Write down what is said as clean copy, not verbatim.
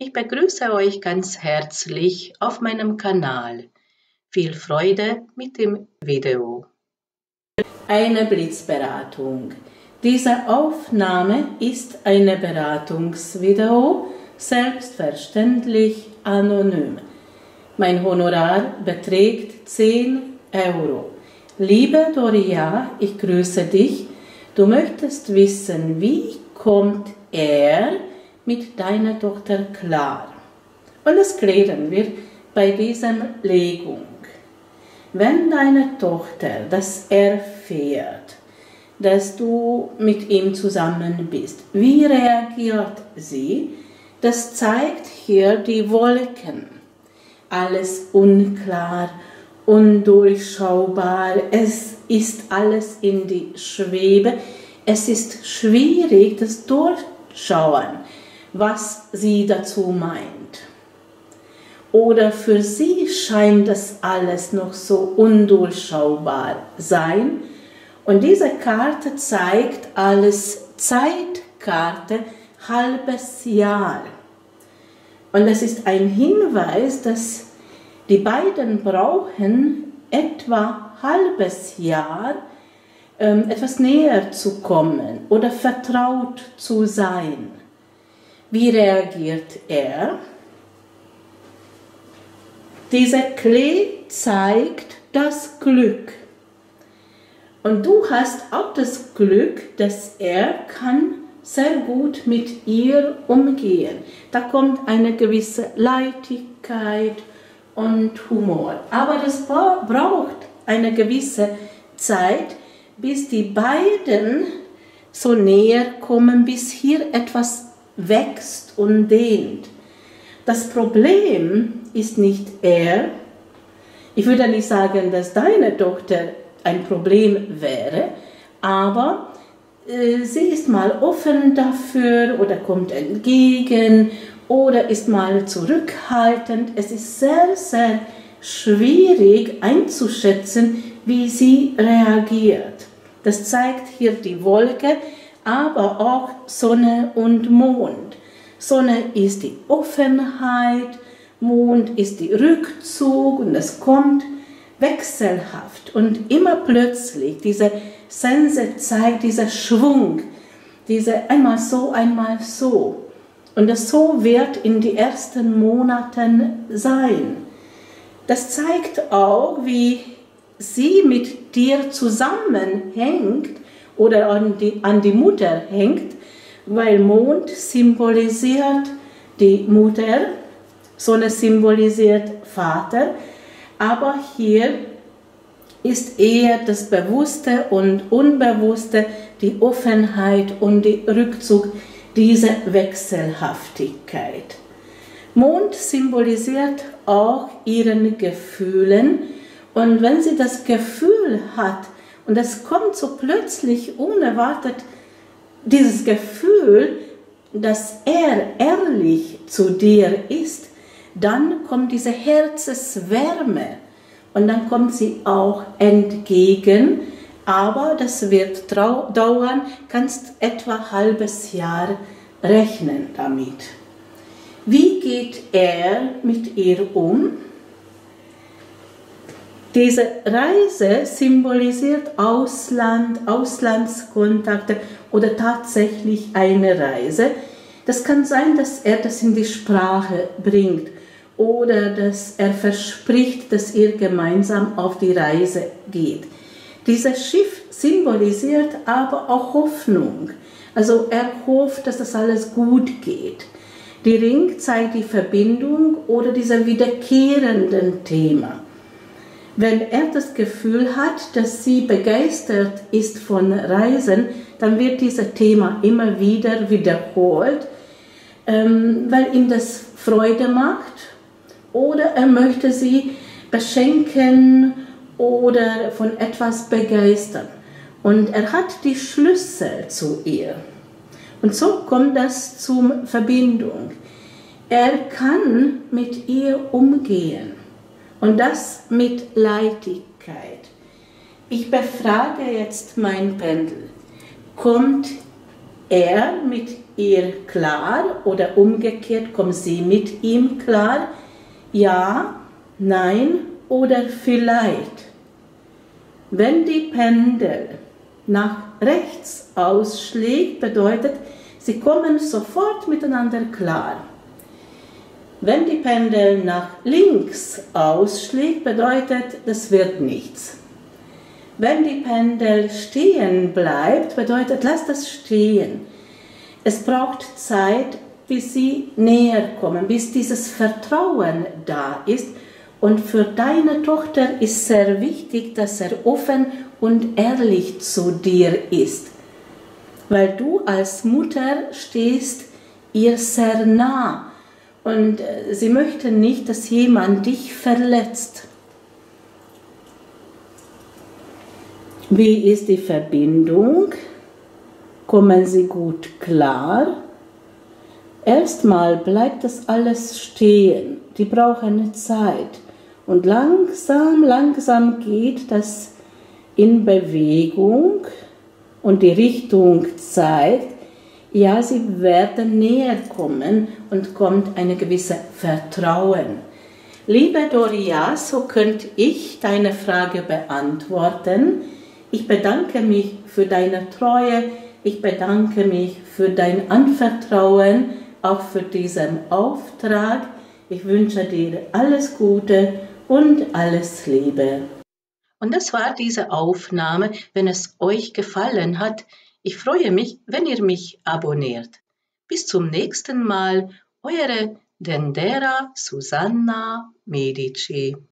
Ich begrüße euch ganz herzlich auf meinem Kanal. Viel Freude mit dem Video. Eine Blitzberatung. Diese Aufnahme ist eine Beratungsvideo, selbstverständlich anonym. Mein Honorar beträgt 10 Euro. Liebe Doria, ich grüße dich. Du möchtest wissen, wie kommt er mit deiner Tochter klar? Und das klären wir bei dieser Legung. Wenn deine Tochter das erfährt, dass du mit ihm zusammen bist, wie reagiert sie? Das zeigt hier die Wolken. Alles unklar, undurchschaubar, es ist alles in die Schwebe. Es ist schwierig, das durchschauen, was sie dazu meint. Oder für sie scheint das alles noch so undurchschaubar sein. Und diese Karte zeigt alles Zeitkarte, halbes Jahr. Und das ist ein Hinweis, dass die beiden brauchen etwa halbes Jahr, etwas näher zu kommen oder vertraut zu sein. Wie reagiert er? Dieser Klee zeigt das Glück. Und du hast auch das Glück, dass er kann sehr gut mit ihr umgehen. Da kommt eine gewisse Leichtigkeit und Humor. Aber das braucht eine gewisse Zeit, bis die beiden so näher kommen, bis hier etwas wächst und dehnt. Das Problem ist nicht er. Ich würde nicht sagen, dass deine Tochter ein Problem wäre, aber sie ist mal offen dafür oder kommt entgegen oder ist mal zurückhaltend. Es ist sehr, sehr schwierig einzuschätzen, wie sie reagiert. Das zeigt hier die Wolke, aber auch Sonne und Mond. Sonne ist die Offenheit, Mond ist der Rückzug und es kommt wechselhaft und immer plötzlich. Diese Sense zeigt dieser Schwung, diese einmal so, einmal so. Und das so wird in den ersten Monaten sein. Das zeigt auch, wie sie mit dir zusammenhängt oder an die Mutter hängt, weil Mond symbolisiert die Mutter, Sonne symbolisiert Vater, aber hier ist eher das Bewusste und Unbewusste, die Offenheit und der Rückzug, diese Wechselhaftigkeit. Mond symbolisiert auch ihren Gefühlen, und wenn sie das Gefühl hat und das kommt so plötzlich unerwartet, dieses Gefühl, dass er ehrlich zu dir ist, dann kommt diese Herzenswärme und dann kommt sie auch entgegen, aber das wird dauern, kannst etwa ein halbes Jahr rechnen damit. Wie geht er mit ihr um? Diese Reise symbolisiert Ausland, Auslandskontakte oder tatsächlich eine Reise. Das kann sein, dass er das in die Sprache bringt oder dass er verspricht, dass ihr gemeinsam auf die Reise geht. Dieses Schiff symbolisiert aber auch Hoffnung. Also er hofft, dass das alles gut geht. Die Ring zeigt die Verbindung oder dieser wiederkehrenden Thema. Wenn er das Gefühl hat, dass sie begeistert ist von Reisen, dann wird dieses Thema immer wieder wiederholt, weil ihm das Freude macht oder er möchte sie beschenken oder von etwas begeistern. Und er hat die Schlüssel zu ihr. Und so kommt das zur Verbindung. Er kann mit ihr umgehen. Und das mit Leichtigkeit. Ich befrage jetzt mein Pendel. Kommt er mit ihr klar oder umgekehrt kommen Sie mit ihm klar? Ja, nein oder vielleicht. Wenn die Pendel nach rechts ausschlägt, bedeutet, Sie kommen sofort miteinander klar. Wenn die Pendel nach links ausschlägt, bedeutet, das wird nichts. Wenn die Pendel stehen bleibt, bedeutet, lass das stehen. Es braucht Zeit, bis sie näher kommen, bis dieses Vertrauen da ist. Und für deine Tochter ist sehr wichtig, dass er offen und ehrlich zu dir ist. Weil du als Mutter stehst ihr sehr nah. Und sie möchte nicht, dass jemand dich verletzt. Wie ist die Verbindung? Kommen sie gut klar? Erstmal bleibt das alles stehen. Die brauchen Zeit. Und langsam geht das in Bewegung und die Richtung zeigt, ja, sie werden näher kommen und kommt eine gewisse Vertrauen. Liebe Doria, so könnte ich deine Frage beantworten. Ich bedanke mich für deine Treue, ich bedanke mich für dein Anvertrauen, auch für diesen Auftrag. Ich wünsche dir alles Gute und alles Liebe. Und das war diese Aufnahme. Wenn es euch gefallen hat, ich freue mich, wenn ihr mich abonniert. Bis zum nächsten Mal, eure Dendera Susanna Medici.